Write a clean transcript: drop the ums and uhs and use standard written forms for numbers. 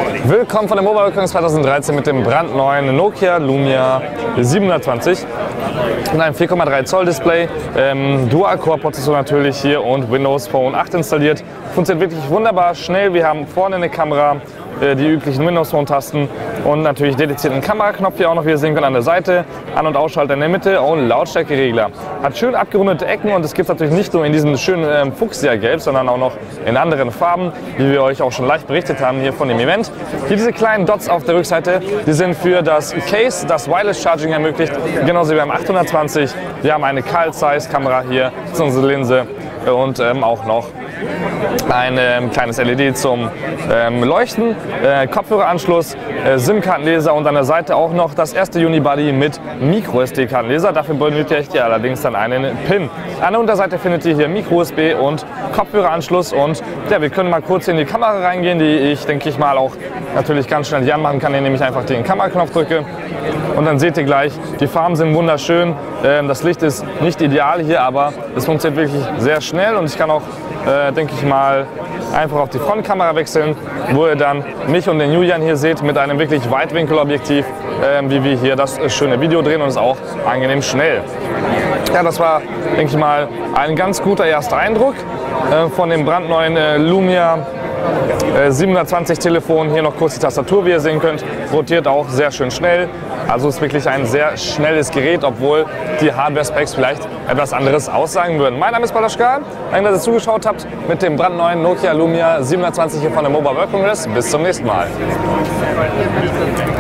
Willkommen von der Mobile World Congress 2013 mit dem brandneuen Nokia Lumia 720 und einem 4,3 Zoll Display, Dual-Core-Prozessor natürlich hier und Windows Phone 8 installiert. Funktioniert wirklich wunderbar schnell. Wir haben vorne eine Kamera, die üblichen Windows Phone Tasten und natürlich dedizierten Kameraknopf hier auch noch, wie ihr sehen könnt, an der Seite, An- und Ausschalter in der Mitte und Lautstärkeregler. Hat schön abgerundete Ecken und es gibt es natürlich nicht nur in diesem schönen Fuchsia-Gelb, sondern auch noch in anderen Farben, wie wir euch auch schon leicht berichtet haben hier von dem Event. Hier diese kleinen Dots auf der Rückseite, die sind für das Case, das Wireless Charging ermöglicht, genauso wie beim 820. Wir haben eine Cult-Size-Kamera hier, das ist unsere Linse und auch noch ein kleines LED zum Leuchten, Kopfhöreranschluss, SIM-Kartenleser und an der Seite auch noch das erste Unibody mit Micro-SD-Kartenleser. Dafür benötigt ihr allerdings dann einen PIN. An der Unterseite findet ihr hier Micro-USB und Kopfhöreranschluss und ja, wir können mal kurz in die Kamera reingehen, die ich, denke ich mal, auch natürlich ganz schnell hier anmachen kann, indem ich einfach den Kameraknopf drücke. Und dann seht ihr gleich, die Farben sind wunderschön. Das Licht ist nicht ideal hier, aber es funktioniert wirklich sehr schnell und ich kann auch, denke ich mal, einfach auf die Frontkamera wechseln, wo ihr dann mich und den Julian hier seht mit einem wirklich Weitwinkelobjektiv, wie wir hier das schöne Video drehen und es ist auch angenehm schnell. Ja, das war, denke ich mal, ein ganz guter erster Eindruck von dem brandneuen Lumia 720 Telefon. Hier noch kurz die Tastatur, wie ihr sehen könnt, rotiert auch sehr schön schnell. Also ist wirklich ein sehr schnelles Gerät, obwohl die Hardware-Specs vielleicht etwas anderes aussagen würden. Mein Name ist Balaschka, danke, dass ihr zugeschaut habt mit dem brandneuen Nokia Lumia 720 hier von der Mobile World Congress. Bis zum nächsten Mal.